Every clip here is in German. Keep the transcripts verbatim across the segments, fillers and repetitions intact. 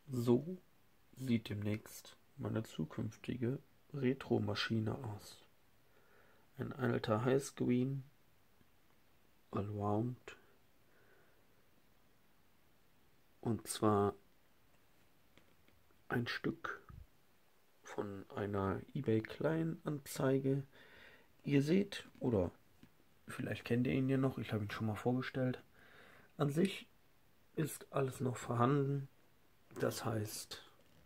So sieht demnächst meine zukünftige Retro-Maschine aus. Ein alter Highscreen, Allround, und zwar ein Stück von einer eBay Kleinanzeige. Ihr seht, oder vielleicht kennt ihr ihn ja noch, ich habe ihn schon mal vorgestellt. An sich ist alles noch vorhanden, das heißt,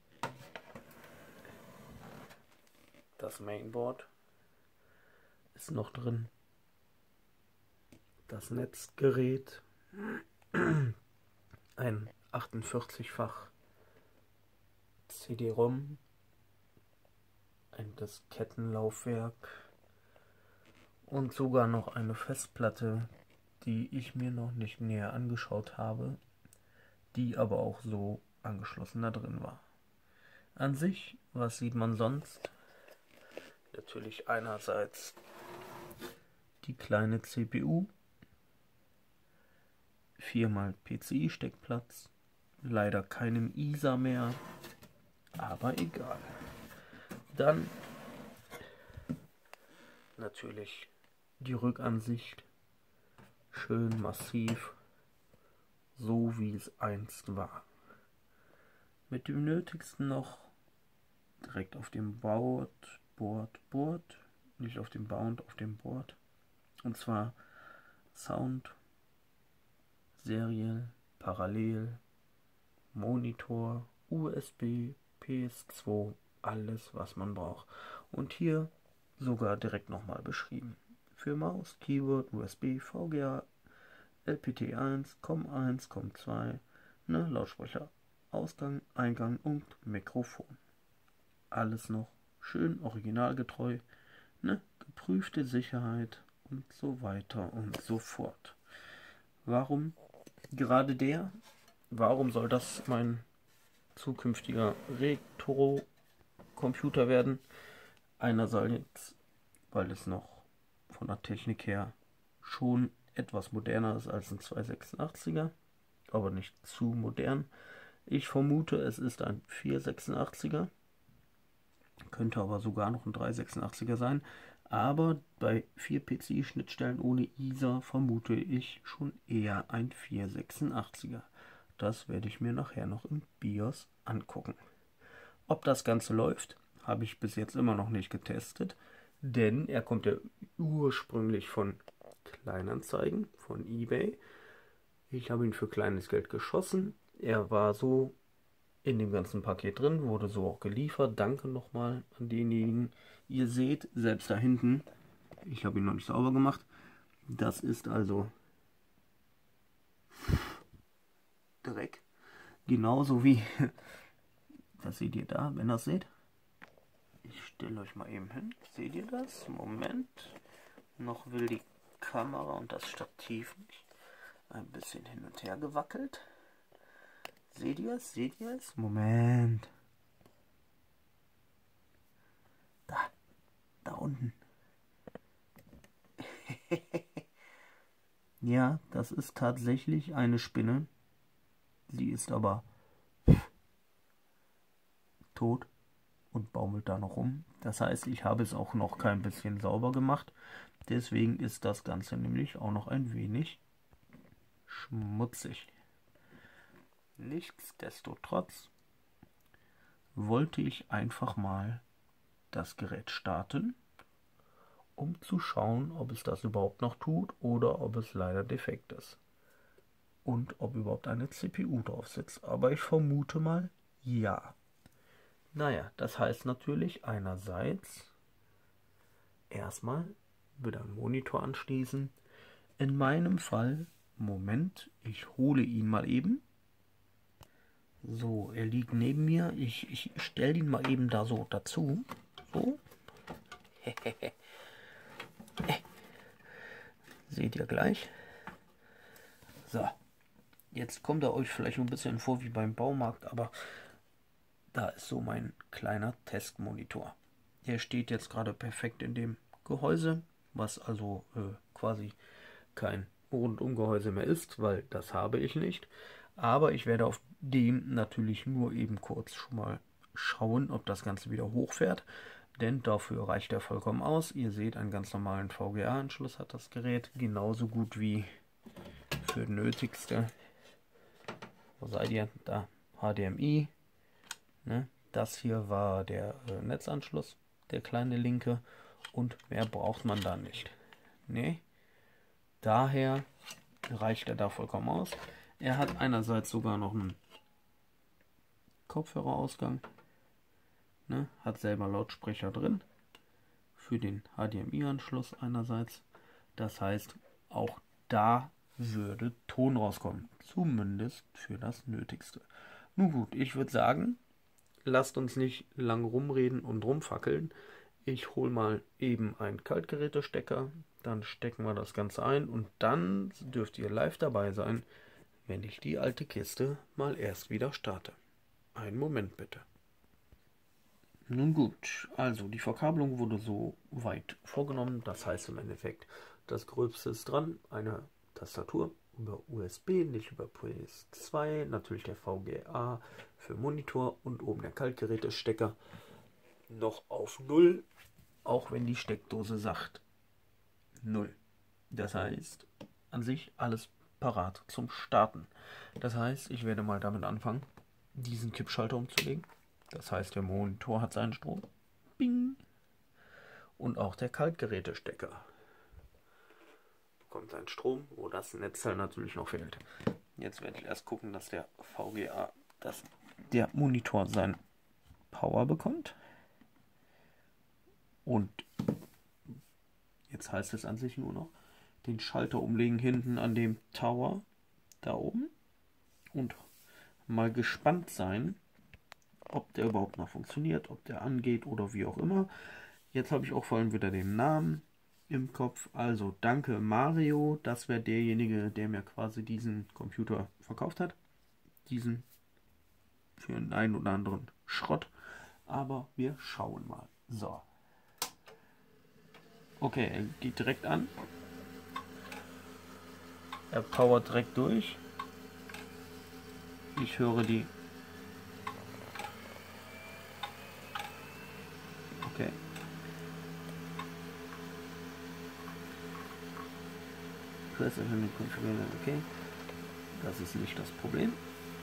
das Mainboard ist noch drin, das Netzgerät, ein achtundvierzig-fach C D-ROM, ein Diskettenlaufwerk und sogar noch eine Festplatte, die ich mir noch nicht näher angeschaut habe, die aber auch so angeschlossen da drin war. An sich, was sieht man sonst? Natürlich einerseits die kleine C P U, viermal P C I-Steckplatz, leider keinen I S A mehr, aber egal. Dann natürlich die Rückansicht, schön massiv, so wie es einst war. Mit dem Nötigsten noch direkt auf dem Board, Board, Board, nicht auf dem Bound, auf dem Board. Und zwar Sound, Serial, Parallel, Monitor, U S B, P S zwei, alles was man braucht. Und hier sogar direkt nochmal beschrieben. Für Maus, Keyboard, U S B, V G A, L P T eins, COM eins, COM zwei, ne, Lautsprecher, Ausgang, Eingang und Mikrofon. Alles noch schön originalgetreu, ne, geprüfte Sicherheit und so weiter und so fort. Warum gerade der? Warum soll das mein zukünftiger Retro-Computer werden? Einerseits, weil es noch von der Technik her schon etwas moderner ist als ein zweihundertsechsundachtziger, aber nicht zu modern. Ich vermute, es ist ein vierhundertsechsundachtziger, könnte aber sogar noch ein dreihundertsechsundachtziger sein. Aber bei vier P C I-Schnittstellen ohne I S A vermute ich schon eher ein vierhundertsechsundachtziger. Das werde ich mir nachher noch im BIOS angucken. Ob das Ganze läuft, habe ich bis jetzt immer noch nicht getestet, denn er kommt ja ursprünglich von Kleinanzeigen, von eBay. Ich habe ihn für kleines Geld geschossen. Er war so in dem ganzen Paket drin, wurde so auch geliefert. Danke nochmal an denjenigen. Ihr seht, selbst da hinten, ich habe ihn noch nicht sauber gemacht, das ist also Dreck. Genauso wie, das seht ihr da, wenn ihr das seht. Ich stelle euch mal eben hin. Seht ihr das? Moment. Noch will die Kamera und das Stativ nicht. Ein bisschen hin und her gewackelt. Seht ihr es? Seht ihr es? Moment. Da. Da unten. Ja, das ist tatsächlich eine Spinne. Sie ist aber tot und baumelt da noch rum. Das heißt, ich habe es auch noch kein bisschen sauber gemacht. Deswegen ist das Ganze nämlich auch noch ein wenig schmutzig. Nichtsdestotrotz wollte ich einfach mal das Gerät starten, um zu schauen, ob es das überhaupt noch tut oder ob es leider defekt ist. Und ob überhaupt eine C P U drauf sitzt. Aber ich vermute mal, ja. Naja, das heißt natürlich einerseits erstmal wieder einen Monitor anschließen. In meinem Fall, Moment, ich hole ihn mal eben. So, er liegt neben mir. Ich, ich stelle ihn mal eben da so dazu. So. Seht ihr gleich. So. Jetzt kommt er euch vielleicht ein bisschen vor wie beim Baumarkt, aber da ist so mein kleiner Testmonitor. Der steht jetzt gerade perfekt in dem Gehäuse, was also äh, quasi kein Rundumgehäuse mehr ist, weil das habe ich nicht. Aber ich werde auf dem natürlich nur eben kurz schon mal schauen, ob das Ganze wieder hochfährt. Denn dafür reicht er vollkommen aus. Ihr seht, einen ganz normalen V G A-Anschluss hat das Gerät. Genauso gut wie für nötigste. Wo seid ihr? Da, H D M I. Ne? Das hier war der äh, Netzanschluss, der kleine linke. Und mehr braucht man da nicht. Ne? Daher reicht er da vollkommen aus. Er hat einerseits sogar noch einen Kopfhörerausgang. Ne? Hat selber Lautsprecher drin. Für den H D M I-Anschluss einerseits. Das heißt, auch da würde Ton rauskommen. Zumindest für das Nötigste. Nun gut, ich würde sagen, lasst uns nicht lang rumreden und rumfackeln. Ich hole mal eben einen Kaltgerätestecker, dann stecken wir das Ganze ein und dann dürft ihr live dabei sein, wenn ich die alte Kiste mal erst wieder starte. Einen Moment bitte. Nun gut, also die Verkabelung wurde so weit vorgenommen, das heißt im Endeffekt, das Gröbste ist dran, eine Tastatur über U S B, nicht über P S zwei, natürlich der V G A für Monitor und oben der Kaltgerätestecker noch auf null, auch wenn die Steckdose sagt null. Das heißt, an sich alles parat zum Starten. Das heißt, ich werde mal damit anfangen, diesen Kippschalter umzulegen. Das heißt, der Monitor hat seinen Strom. Bing. Und auch der Kaltgerätestecker bekommt seinen Strom, wo das Netzteil natürlich noch fehlt. Jetzt werde ich erst gucken, dass der V G A, dass der Monitor seinen Power bekommt. Und jetzt heißt es an sich nur noch, den Schalter umlegen hinten an dem Tower da oben und mal gespannt sein, ob der überhaupt noch funktioniert, ob der angeht oder wie auch immer. Jetzt habe ich auch vor allem wieder den Namen im Kopf. Also danke Mario, das wäre derjenige, der mir quasi diesen Computer verkauft hat. Diesen für einen, einen oder anderen Schrott. Aber wir schauen mal. So. Okay, er geht direkt an. Er powert direkt durch. Ich höre die. Okay. Okay. Das ist nicht das Problem.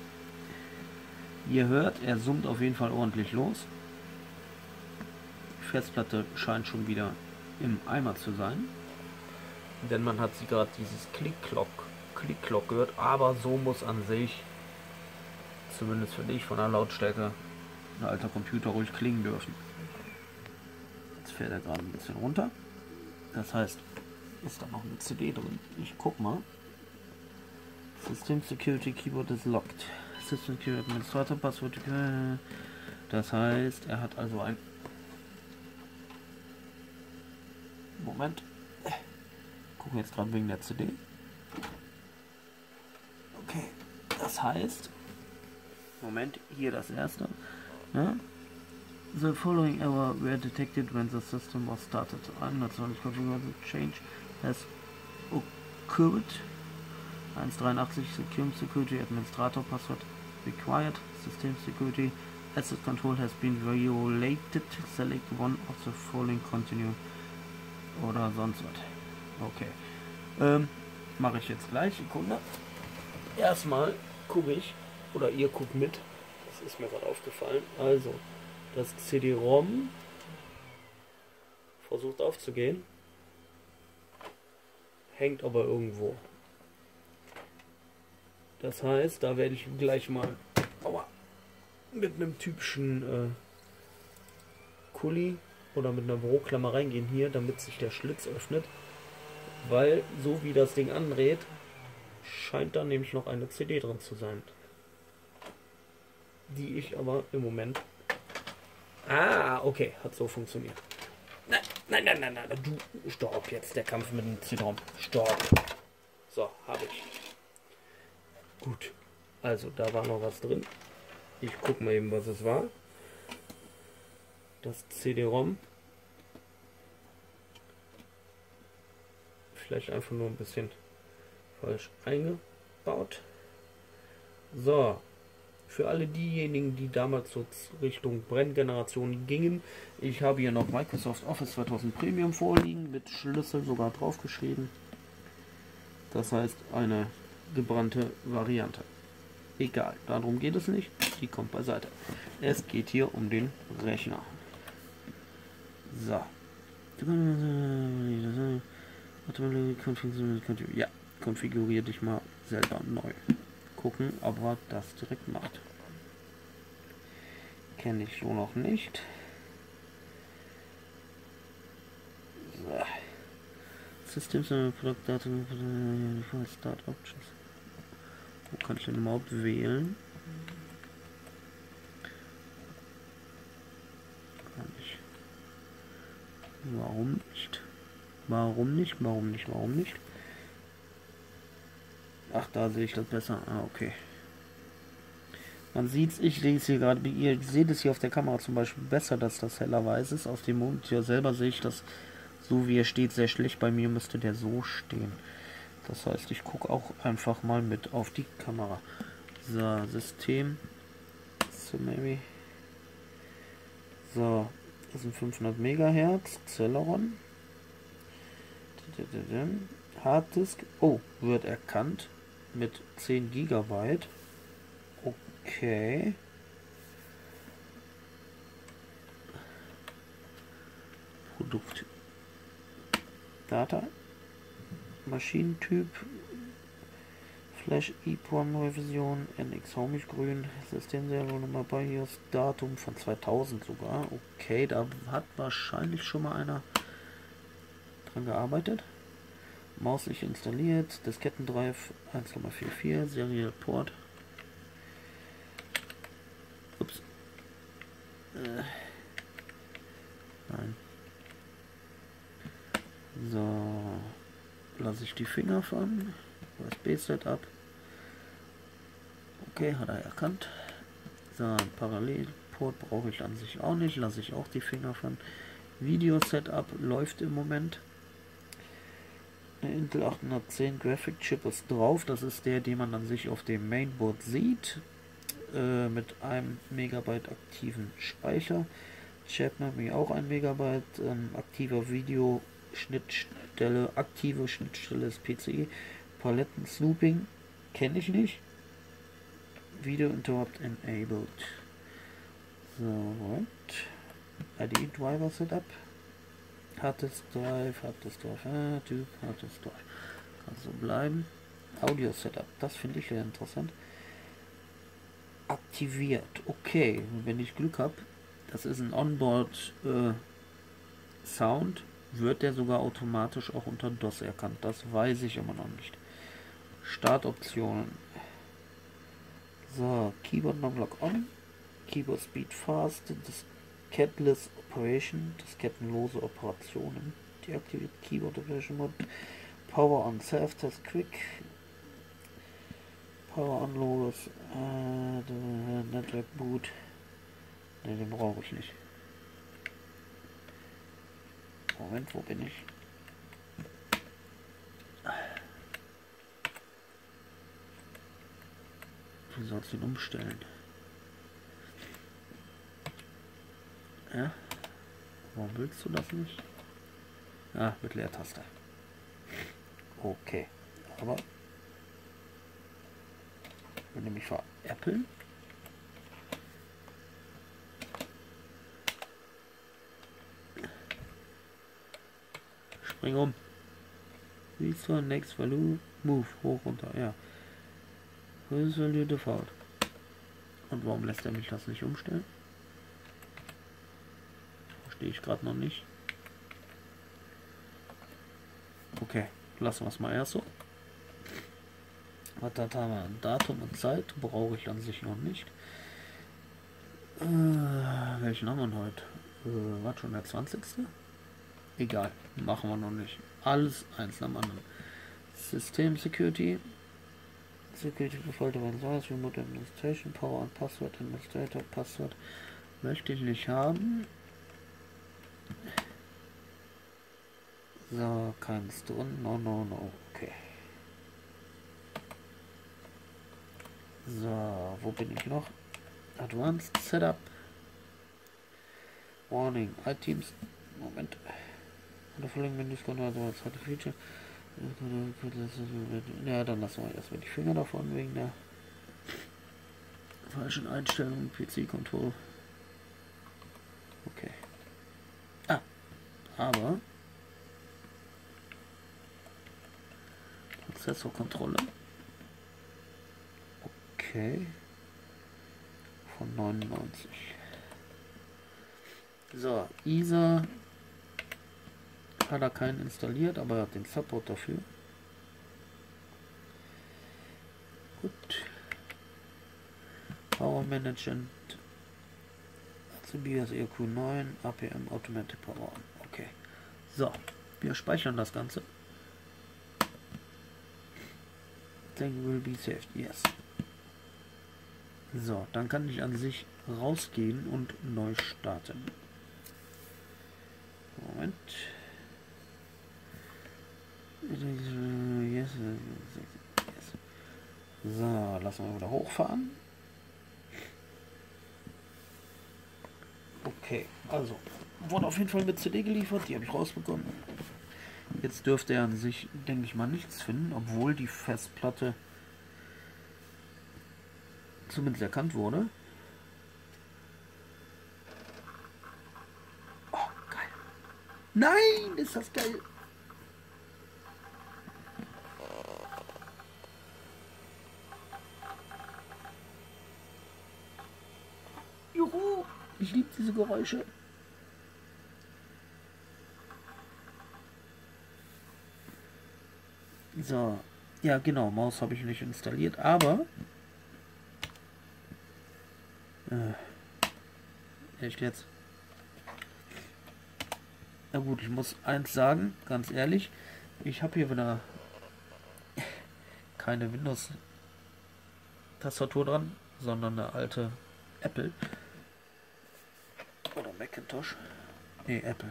Ihr hört, er summt auf jeden Fall ordentlich los. Die Festplatte scheint schon wieder im Eimer zu sein. Denn man hat sie gerade dieses Klick-Klock, Klick-Klock gehört. Aber so muss an sich, zumindest für dich von der Lautstärke, ein alter Computer ruhig klingen dürfen. Jetzt fährt er gerade ein bisschen runter. Das heißt, ist da noch eine C D drin? Ich guck mal. System Security Keyboard is locked. System Security Administrator Passwort. Das heißt, er hat also ein. Moment. Gucken jetzt gerade wegen der C D. Okay. Das heißt. Moment, hier das erste. Ja? The following error were detected when the system was started. I'm not sure configured the change has occurred. eins Punkt dreiundachtzig Secure Security Administrator Password required. System Security Access Control has been violated. Select one of the following continue. Oder sonst was. Okay. Ähm, mache ich jetzt gleich. Sekunde. Erstmal gucke ich, oder ihr guckt mit. Das ist mir gerade aufgefallen. Also, das C D-ROM versucht aufzugehen. Hängt aber irgendwo. Das heißt, da werde ich gleich mal aua, mit einem typischen äh, Kuli oder mit einer Büroklammer reingehen hier, damit sich der Schlitz öffnet. Weil, so wie das Ding andreht, scheint da nämlich noch eine C D drin zu sein. Die ich aber im Moment... Ah, okay, hat so funktioniert. Nein, nein, nein, nein, nein, du, stopp jetzt, der Kampf mit dem C D-ROM. Stopp. So, habe ich. Gut, also da war noch was drin. Ich gucke mal eben, was es war. Das C D-ROM. Vielleicht einfach nur ein bisschen falsch eingebaut. So, für alle diejenigen, die damals so Richtung Brenngeneration gingen, ich habe hier noch Microsoft Office zweitausend Premium vorliegen, mit Schlüssel sogar draufgeschrieben. Das heißt eine gebrannte Variante. Egal, darum geht es nicht, die kommt beiseite. Es geht hier um den Rechner. So. Ja, konfiguriere dich mal selber neu. Gucken, ob er das direkt macht. Kenne ich so noch nicht. So. Systems and Product Data Start Options. Wo kann ich denn überhaupt wählen? Gar nicht. Warum nicht? Warum nicht? Warum nicht? Warum nicht? Ach, da sehe ich das besser. Ah, okay. Man sieht es, ich sehe es hier gerade, ihr seht es hier auf der Kamera zum Beispiel besser, dass das heller weiß ist. Auf dem Monitor selber sehe ich das, so wie er steht, sehr schlecht. Bei mir müsste der so stehen. Das heißt, ich gucke auch einfach mal mit auf die Kamera. So, System. So, maybe. So, das sind fünfhundert Megahertz. Celeron. Harddisk. Oh, wird erkannt. Mit zehn Gigabyte. Okay. Produkt. Data. Maschinentyp. Flash EEPROM neue Version. N X Homig grün. Systemseriennummer bei hier ist Datum von zweitausend sogar. Okay, da hat wahrscheinlich schon mal einer dran gearbeitet. Maus nicht installiert. Diskettendrive eins Komma vierundvierzig. Serial Port. Ups. Äh. Nein. So. Lasse ich die Finger von. U S B-Setup. Okay, hat er erkannt. So, ein Parallelport brauche ich an sich auch nicht. Lasse ich auch die Finger von. Video-Setup läuft im Moment. Eine Intel achthundertzehn Graphic Chip ist drauf. Das ist der, den man an sich auf dem Mainboard sieht. Äh, mit einem Megabyte aktiven Speicher. Chat-Memory auch ein Megabyte. Ähm, aktiver Video-Schnittstelle. Aktive Schnittstelle ist P C I. Paletten Snooping kenne ich nicht. Video Interrupt Enabled. So, right. I D Driver Setup. Harddisk Drive, Harddisk Drive, ah, Typ, Harddisk Drive. Kann so bleiben. Audio Setup, das finde ich sehr interessant. Aktiviert. Okay, wenn ich Glück habe, das ist ein Onboard äh, Sound, wird der sogar automatisch auch unter DOS erkannt. Das weiß ich immer noch nicht. Startoptionen. So, Keyboard Numlock on. Keyboard Speed Fast. Disketless Operation. Diskettenlose Operationen. Deaktiviert Keyboard Operation Mode. Power on Self-Test Quick. Power on Logos. Äh, Network Boot. Ne, den brauche ich nicht. Moment, wo bin ich? Wie soll ich den umstellen? Ja? Warum willst du das nicht? Ah, mit Leertaste. Okay. Aber wenn du mich veräppeln. Spring um. Restore next value. Move. Hoch, runter. Ja. This value default. Und warum lässt er mich das nicht umstellen? Verstehe ich gerade noch nicht. Okay, lassen wir es mal erst so. Was da haben wir? Datum und Zeit brauche ich an sich noch nicht. Äh, welchen haben wir denn heute? Äh, was schon der zwanzigste? Egal, machen wir noch nicht. Alles eins am anderen. System Security. Security Befalte werden soll. Remote Administration, Power und Passwort Administrator, Passwort möchte ich nicht haben. So, keins drin. No, no, no. Okay. So, wo bin ich noch? Advanced Setup. Warning. iTeams. Moment. Feature. Ja, dann lassen wir erstmal die Finger davon wegen der falschen Einstellung. P C-Control. Okay. Ah, aber Prozessorkontrolle. Okay. Von neunundneunzig. So, I S A hat er keinen installiert, aber er hat den Support dafür. Gut. Power Management. Also B I O S E Q neun, A P M Automatic Power On. Okay. So, wir speichern das Ganze. Then will be saved. Yes. So, dann kann ich an sich rausgehen und neu starten. Moment. Yes, yes. So, lassen wir wieder hochfahren. Okay, also wurde auf jeden Fall mit C D geliefert, die habe ich rausbekommen. Jetzt dürfte er an sich, denke ich mal, nichts finden, obwohl die Festplatte zumindest erkannt wurde. Oh, geil. Nein, ist das geil. Juhu, ich liebe diese Geräusche. So, ja genau, Maus habe ich nicht installiert, aber äh, echt jetzt? Na gut, ich muss eins sagen, ganz ehrlich, ich habe hier wieder keine Windows-Tastatur dran, sondern eine alte Apple oder Macintosh. Nee, Apple.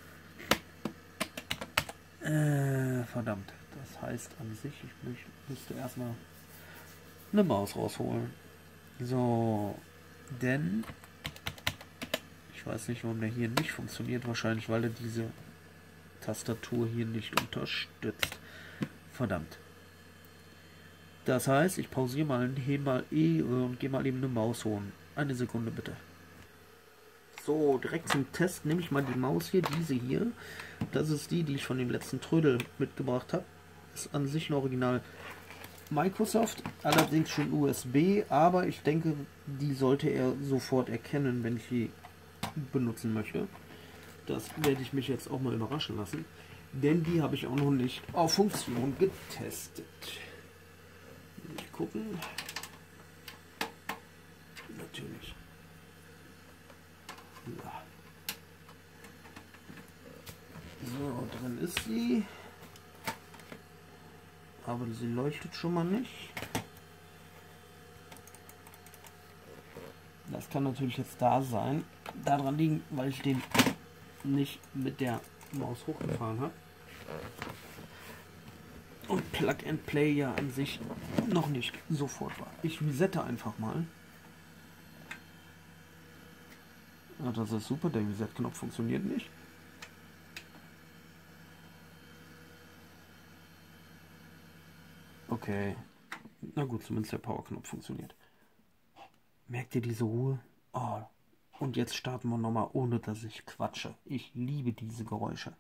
Äh, verdammt. Das heißt an sich, ich müsste erstmal eine Maus rausholen. So, denn ich weiß nicht, warum der hier nicht funktioniert. Wahrscheinlich, weil er diese Tastatur hier nicht unterstützt. Verdammt. Das heißt, ich pausiere mal, hebe mal E und gehe mal eben eine Maus holen. Eine Sekunde bitte. So, direkt zum Test nehme ich mal die Maus hier, diese hier. Das ist die, die ich von dem letzten Trödel mitgebracht habe. Ist an sich ein Original Microsoft, allerdings schon U S B, aber ich denke, die sollte er sofort erkennen, wenn ich die benutzen möchte. Das werde ich mich jetzt auch mal überraschen lassen, denn die habe ich auch noch nicht auf Funktion getestet. Nicht gucken. Natürlich. Ja. So, drin ist sie. Aber sie leuchtet schon mal nicht. Das kann natürlich jetzt da sein. Daran liegen, weil ich den nicht mit der Maus hochgefahren habe. Und Plug and Play ja an sich noch nicht sofort war. Ich resette einfach mal. Ja, das ist super, der Reset-Knopf funktioniert nicht. Okay. Na gut, zumindest der Power-Knopf funktioniert. Merkt ihr diese Ruhe? Oh. Und jetzt starten wir nochmal, ohne dass ich quatsche. Ich liebe diese Geräusche.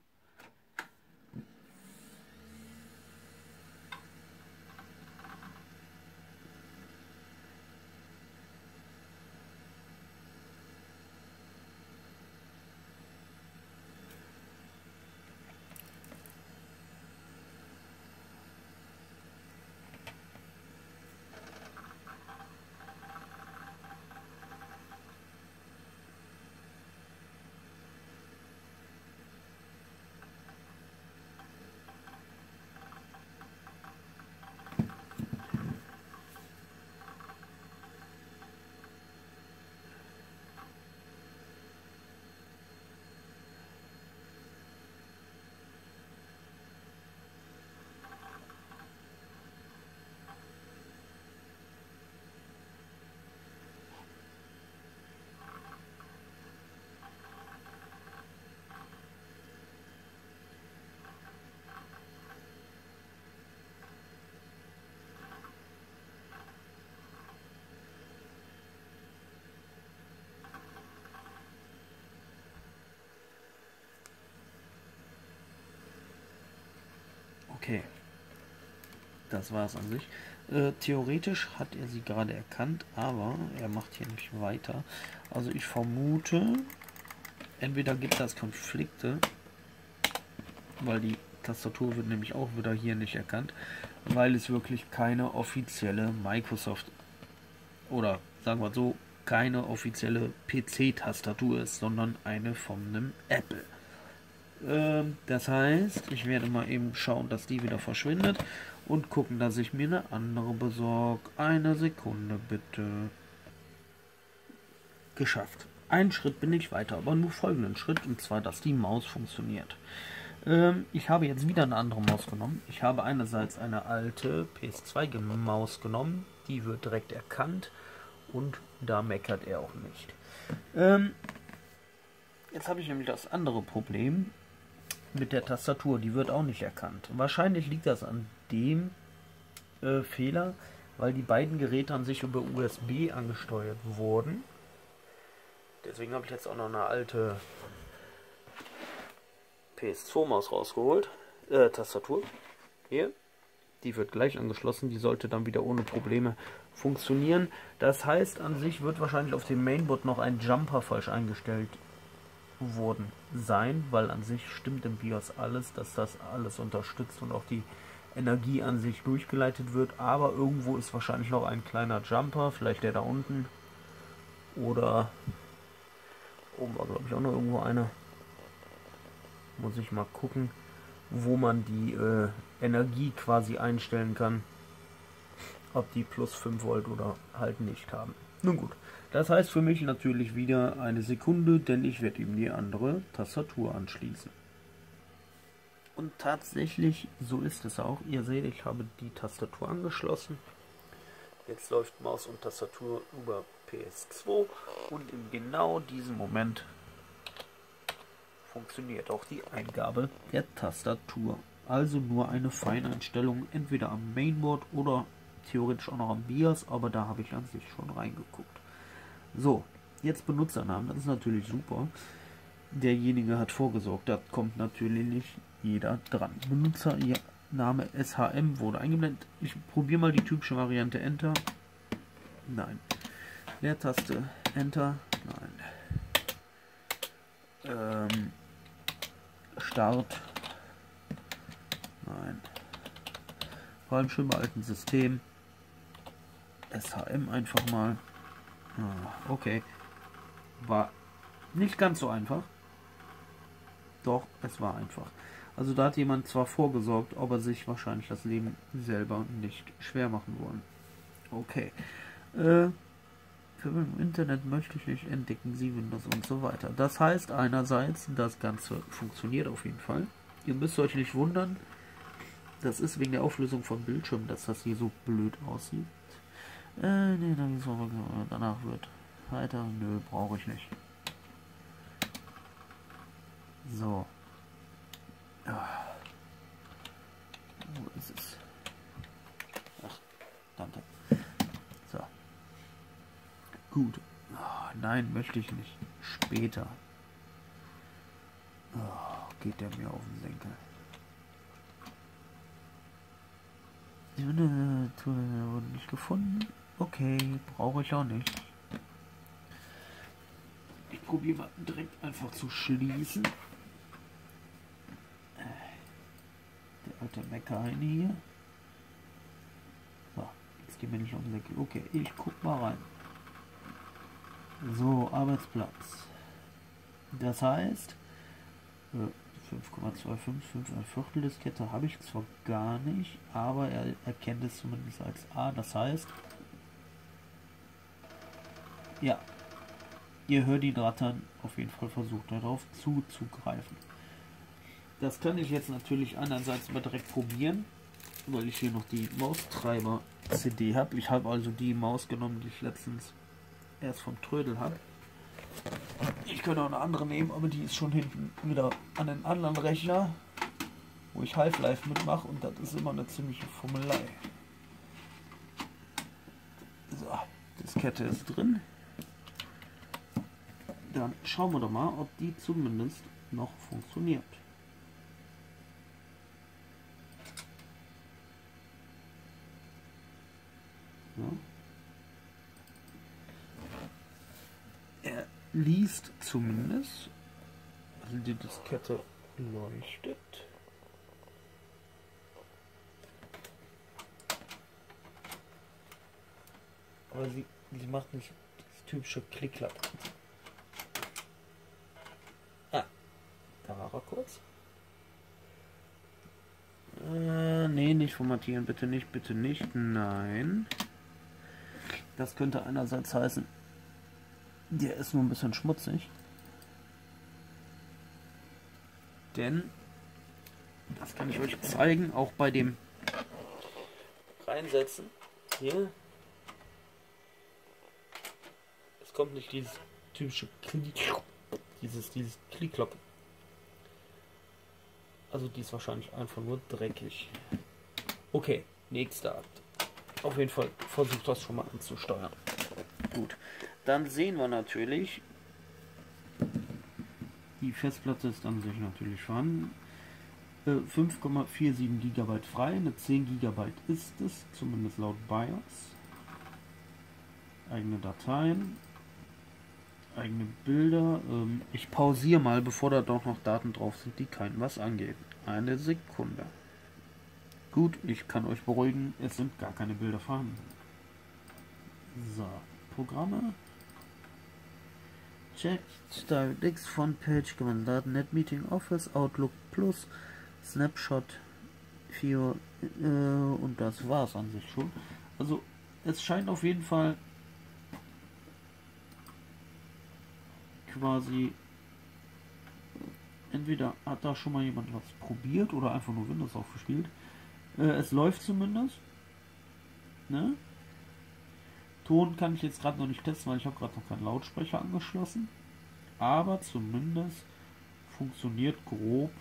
das war es an sich. Äh, theoretisch hat er sie gerade erkannt, aber er macht hier nicht weiter. Also ich vermute, entweder gibt es Konflikte, weil die Tastatur wird nämlich auch wieder hier nicht erkannt, weil es wirklich keine offizielle Microsoft oder sagen wir so, keine offizielle P C-Tastatur ist, sondern eine von einem Apple. Ähm, das heißt, ich werde mal eben schauen, dass die wieder verschwindet und gucken, dass ich mir eine andere besorge. Eine Sekunde bitte. Geschafft. Einen Schritt bin ich weiter, aber nur folgenden Schritt, und zwar, dass die Maus funktioniert. Ähm, ich habe jetzt wieder eine andere Maus genommen. Ich habe einerseits eine alte P S zwei Maus genommen, die wird direkt erkannt und da meckert er auch nicht. Ähm, jetzt habe ich nämlich das andere Problem mit der Tastatur, die wird auch nicht erkannt. Wahrscheinlich liegt das an dem äh, Fehler, weil die beiden Geräte an sich über U S B angesteuert wurden. Deswegen habe ich jetzt auch noch eine alte P S zwei Maus rausgeholt. Äh, Tastatur. Hier. Die wird gleich angeschlossen. Die sollte dann wieder ohne Probleme funktionieren. Das heißt, an sich wird wahrscheinlich auf dem Mainboard noch ein Jumper falsch eingestellt worden sein, weil an sich stimmt im BIOS alles, dass das alles unterstützt und auch die Energie an sich durchgeleitet wird. Aber irgendwo ist wahrscheinlich noch ein kleiner Jumper. Vielleicht der da unten. Oder oben war, glaube ich, auch noch irgendwo einer. Muss ich mal gucken, wo man die äh, Energie quasi einstellen kann. Ob die plus fünf Volt oder halt nicht haben. Nun gut, das heißt für mich natürlich wieder eine Sekunde, denn ich werde ihm die andere Tastatur anschließen. Und tatsächlich, so ist es auch. Ihr seht, ich habe die Tastatur angeschlossen. Jetzt läuft Maus und Tastatur über P S zwei und in genau diesem Moment funktioniert auch die Eingabe der Tastatur. Also nur eine Feineinstellung, entweder am Mainboard oder theoretisch auch noch am BIOS, aber da habe ich an sich schon reingeguckt. So, jetzt Benutzernamen, das ist natürlich super. Derjenige hat vorgesorgt, da kommt natürlich nicht jeder dran. Benutzername S H M wurde eingeblendet. Ich probiere mal die typische Variante Enter. Nein. Leertaste Enter. Nein. Ähm, Start. Nein. Vor allem schön bei alten System. S H M einfach mal. Ah, okay. War nicht ganz so einfach. Doch, es war einfach. Also da hat jemand zwar vorgesorgt, aber sich wahrscheinlich das Leben selber nicht schwer machen wollen. Okay. Äh, Verbindung im Internet möchte ich nicht, entdecken Sie Windows und so weiter. Das heißt einerseits, das Ganze funktioniert auf jeden Fall. Ihr müsst euch nicht wundern, das ist wegen der Auflösung von Bildschirm, dass das hier so blöd aussieht. Äh, nee, danach wird weiter. Nö, brauche ich nicht. So. Ah. Wo ist es? Ach, danke. So. Gut. Oh, nein, möchte ich nicht. Später. Oh, geht der mir auf den Senkel. Die Tour wurde nicht gefunden. Okay, brauche ich auch nicht. Ich probiere mal direkt einfach zu schließen. Der alte Meckerheini hier. So, jetzt gehen wir nicht auf den Senkel. Okay, ich guck mal rein. So, Arbeitsplatz. Das heißt, fünf Komma zwei fünf fünf, ein Viertel Diskette habe ich zwar gar nicht, aber er erkennt es zumindest als A. Das heißt, ja, ihr hört ihn rattern, auf jeden Fall versucht darauf zuzugreifen. Das kann ich jetzt natürlich einerseits mal direkt probieren, weil ich hier noch die Maustreiber-C D habe. Ich habe also die Maus genommen, die ich letztens erst vom Trödel habe. Ich könnte auch eine andere nehmen, aber die ist schon hinten wieder an den anderen Rechner, wo ich Half-Life mitmache, und das ist immer eine ziemliche Fummelei. So, Diskette ist drin. Dann schauen wir doch mal, ob die zumindest noch funktioniert. liest zumindest. Also die Diskette leuchtet. Aber sie, sie macht nicht das typische Klick-Klack. Ah, da war er kurz. Äh, nee, nicht formatieren, bitte nicht, bitte nicht, nein. Das könnte einerseits heißen, der ist nur ein bisschen schmutzig. Denn, das kann ich euch zeigen, auch bei dem Reinsetzen, hier, es kommt nicht dieses typische Klick, dieses, dieses Klick-Klock. Also die ist wahrscheinlich einfach nur dreckig. Okay, nächster Akt. Auf jeden Fall versucht das schon mal anzusteuern. Gut, dann sehen wir natürlich, die Festplatte ist an sich natürlich vorhanden. fünf Komma siebenundvierzig Gigabyte frei, eine zehn Gigabyte ist es, zumindest laut BIOS. Eigene Dateien, eigene Bilder. Ähm, ich pausiere mal, bevor da doch noch Daten drauf sind, die keinem was angehen. Eine Sekunde. Gut, ich kann euch beruhigen, es sind gar keine Bilder vorhanden. So, Programme. Check, DirectX, Frontpage, Daten, NetMeeting, Office, Outlook Plus, Snapshot, vier äh, und das war es an sich schon. Also es scheint auf jeden Fall quasi, entweder hat da schon mal jemand was probiert oder einfach nur Windows aufgespielt. Äh, es läuft zumindest. Ne? Ton kann ich jetzt gerade noch nicht testen, weil ich habe gerade noch keinen Lautsprecher angeschlossen. Aber zumindest funktioniert grob.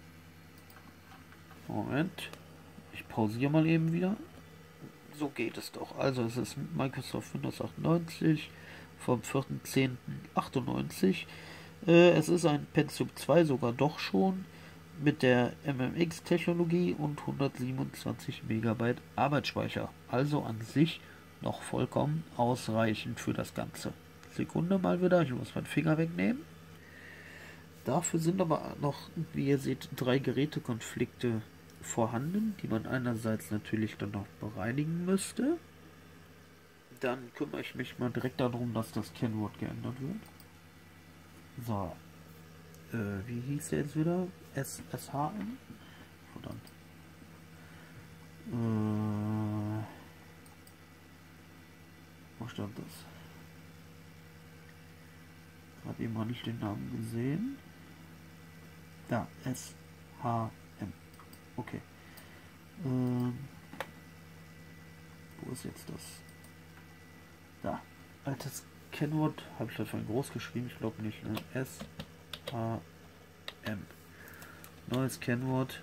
Moment. Ich pausiere mal eben wieder. So geht es doch. Also es ist Microsoft Windows achtundneunzig vom vierten zehnten achtundneunzig. Äh, es ist ein Pentium zwei sogar doch schon mit der M M X-Technologie und hundertsiebenundzwanzig Megabyte Arbeitsspeicher. Also an sich noch vollkommen ausreichend für das Ganze. Sekunde mal wieder, ich muss meinen Finger wegnehmen. Dafür sind aber noch, wie ihr seht, drei Gerätekonflikte vorhanden, die man einerseits natürlich dann noch bereinigen müsste. Dann kümmere ich mich mal direkt darum, dass das Kennwort geändert wird. So. Äh, wie hieß der jetzt wieder? S H M? Verdammt. Äh, wo stand das? Habe eben mal nicht den Namen gesehen. Da, S H M. Okay. Ähm, wo ist jetzt das? Da. Altes Kennwort. Habe ich das vorhin groß geschrieben? Ich glaube nicht. Ne? S H M. Neues Kennwort.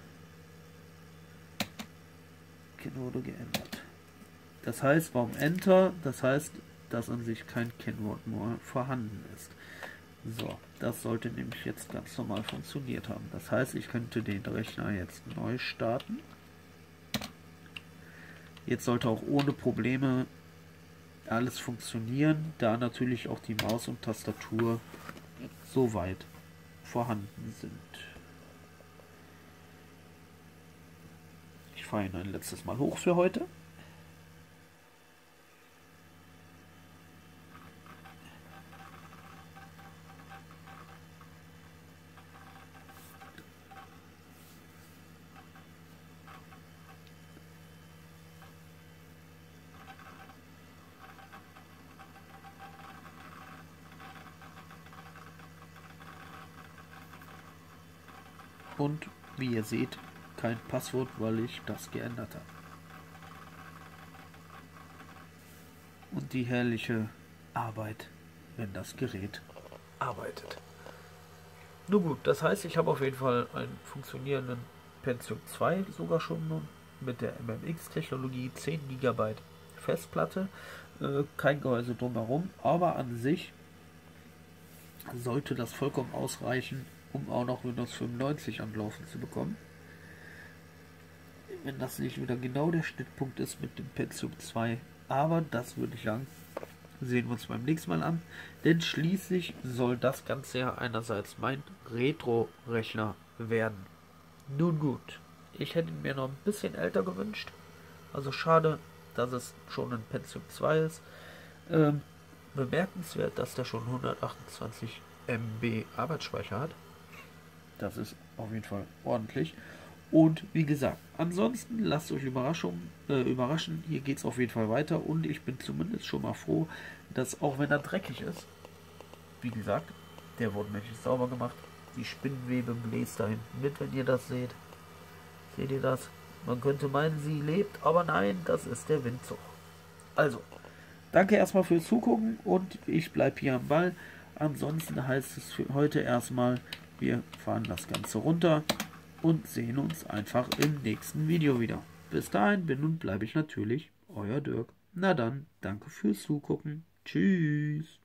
Kennwort geändert. Das heißt, warum Enter? Das heißt, dass an sich kein Kennwort mehr vorhanden ist. So, das sollte nämlich jetzt ganz normal funktioniert haben. Das heißt, ich könnte den Rechner jetzt neu starten. Jetzt sollte auch ohne Probleme alles funktionieren, da natürlich auch die Maus und Tastatur soweit vorhanden sind. Ich fahre ihn ein letztes Mal hoch für heute. Und wie ihr seht, kein Passwort, weil ich das geändert habe. Und die herrliche Arbeit, wenn das Gerät arbeitet. Nun gut, das heißt, ich habe auf jeden Fall einen funktionierenden Pentium zwei sogar schon mit der M M X-Technologie, zehn Gigabyte Festplatte, äh, kein Gehäuse drumherum, aber an sich sollte das vollkommen ausreichen, um auch noch Windows fünfundneunzig am Laufen zu bekommen. Wenn das nicht wieder genau der Schnittpunkt ist mit dem Pentium zwei, aber das würde ich sagen, sehen wir uns beim nächsten Mal an. Denn schließlich soll das Ganze ja einerseits mein Retro-Rechner werden. Nun gut, ich hätte ihn mir noch ein bisschen älter gewünscht. Also schade, dass es schon ein Pentium zwei ist. Ähm, bemerkenswert, dass der schon hundertachtundzwanzig Megabyte Arbeitsspeicher hat. Das ist auf jeden Fall ordentlich. Und wie gesagt, ansonsten lasst euch Überraschung, äh, überraschen. Hier geht es auf jeden Fall weiter. Und ich bin zumindest schon mal froh, dass auch wenn er dreckig ist, wie gesagt, der wurde nämlich sauber gemacht. Die Spinnenwebe bläst da hinten mit, wenn ihr das seht. Seht ihr das? Man könnte meinen, sie lebt, aber nein, das ist der Windzug. Also, danke erstmal fürs Zugucken und ich bleibe hier am Ball. Ansonsten heißt es für heute erstmal, wir fahren das Ganze runter und sehen uns einfach im nächsten Video wieder. Bis dahin bin und bleibe ich natürlich euer Dirk. Na dann, danke fürs Zugucken. Tschüss.